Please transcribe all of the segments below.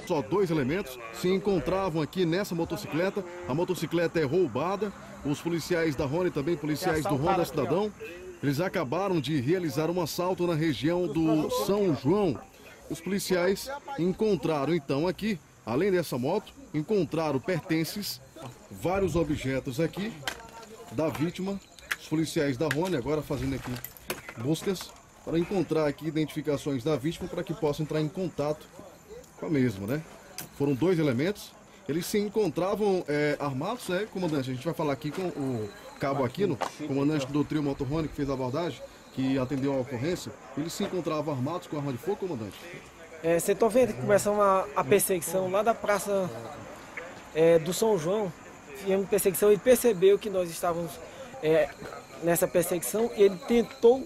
Só 2 elementos se encontravam aqui nessa motocicleta. A motocicleta é roubada. Os policiais da Rony, também policiais do Ronda Cidadão, eles acabaram de realizar um assalto na região do São João. Os policiais encontraram então aqui, além dessa moto, encontraram pertences, vários objetos aqui da vítima. Os policiais da Rony agora fazendo aqui buscas para encontrar aqui identificações da vítima para que possa entrar em contato com a mesma, né? Foram 2 elementos. Eles se encontravam armados, né, comandante? A gente vai falar aqui com o Cabo Aquino, comandante do trio Motorrony, que fez a abordagem, que atendeu a ocorrência. Eles se encontravam armados com arma de fogo, comandante? Você está vendo que começou a perseguição lá da praça do São João. Fizemos perseguição, ele percebeu que nós estávamos nessa perseguição e ele tentou,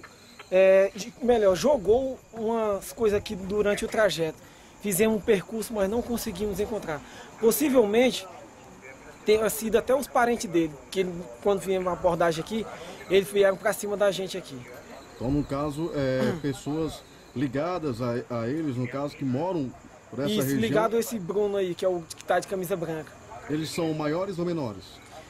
jogou umas coisas aqui durante o trajeto. Fizemos um percurso, mas não conseguimos encontrar. Possivelmente, tenha sido até os parentes dele, que quando viemos a abordagem aqui, eles vieram para cima da gente aqui. Então, no caso, pessoas ligadas a eles, no caso, que moram por essa região. Isso, ligado a esse Bruno aí, que é o que está de camisa branca. Eles são maiores ou menores?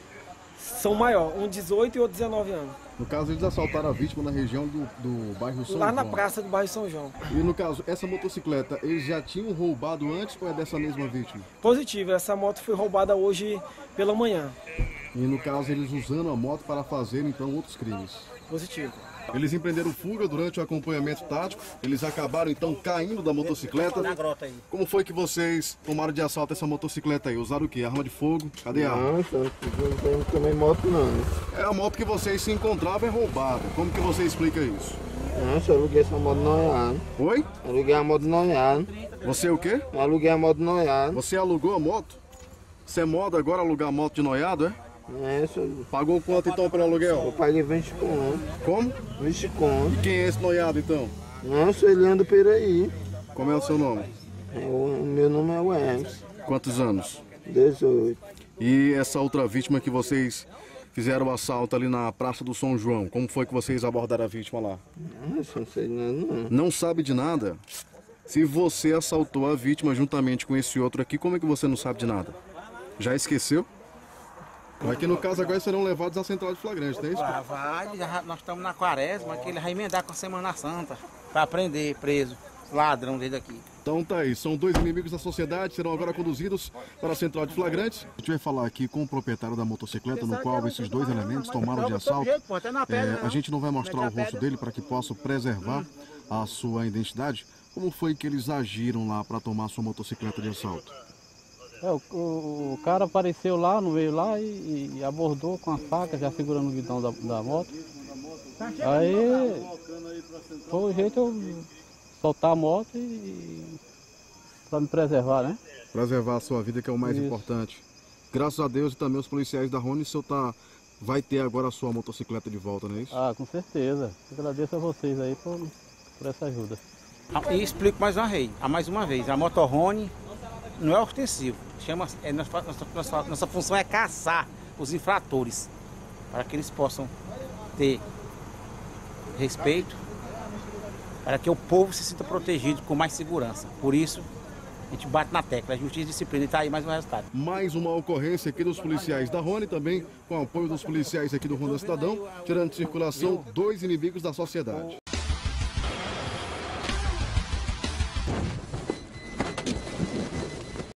São maiores, um 18 e outro 19 anos. No caso, eles assaltaram a vítima na região do bairro São João. Lá na praça do bairro São João. E no caso, essa motocicleta, eles já tinham roubado antes ou é dessa mesma vítima? Positivo, essa moto foi roubada hoje pela manhã. E no caso, eles usando a moto para fazer então outros crimes? Positivo. Eles empreenderam fuga durante o acompanhamento tático. Eles acabaram então caindo da motocicleta. Como foi que vocês tomaram de assalto essa motocicleta aí? Usaram o quê? Arma de fogo? Cadê a arma? Não tem também moto não. É a moto que vocês se encontravam é roubada. Como que você explica isso? Nossa, eu aluguei essa moto noiada. Oi? Aluguei a moto noiada. Você o quê? Eu aluguei a moto noiada. Você alugou a moto? Você é moda agora alugar a moto de noiado, é? Pagou quanto então pelo aluguel? Eu paguei 20 conto. Como? 20 conto. E quem é esse noiado então? Nossa, ele anda por aí. Como é o seu nome? O meu nome é o Hermes. Quantos anos? 18. E essa outra vítima que vocês fizeram o assalto ali na Praça do São João, como foi que vocês abordaram a vítima lá? Nossa, não sei nada não. Não sabe de nada? Se você assaltou a vítima juntamente com esse outro aqui, como é que você não sabe de nada? Já esqueceu? Aqui no caso agora serão levados à central de flagrante, não é isso? Nós estamos na quaresma, que ele vai emendar com a Semana Santa para prender preso, ladrão desde aqui. Então tá aí, são 2 inimigos da sociedade, serão agora conduzidos para a central de flagrantes. A gente vai falar aqui com o proprietário da motocicleta, no qual esses 2 elementos tomaram de assalto. A gente não vai mostrar o rosto dele para que possa preservar a sua identidade. Como foi que eles agiram lá para tomar sua motocicleta de assalto? O cara apareceu lá, no meio lá e abordou com a faca, já segurando o guidão da moto. Aí foi o jeito eu soltar a moto para me preservar, né? Preservar a sua vida, que é o mais importante. Graças a Deus e também os policiais da Rony, o senhor vai ter agora a sua motocicleta de volta, não é isso? Ah, com certeza. Agradeço a vocês aí por essa ajuda. E explico mais uma vez, a Motorrony não é ostensivo. Nossa função é caçar os infratores, para que eles possam ter respeito, para que o povo se sinta protegido com mais segurança. Por isso, a gente bate na tecla, justiça e disciplina, e está aí mais um resultado. Mais uma ocorrência aqui dos policiais da Rony, também com o apoio dos policiais aqui do Ronda Cidadão, tirando de circulação 2 inimigos da sociedade.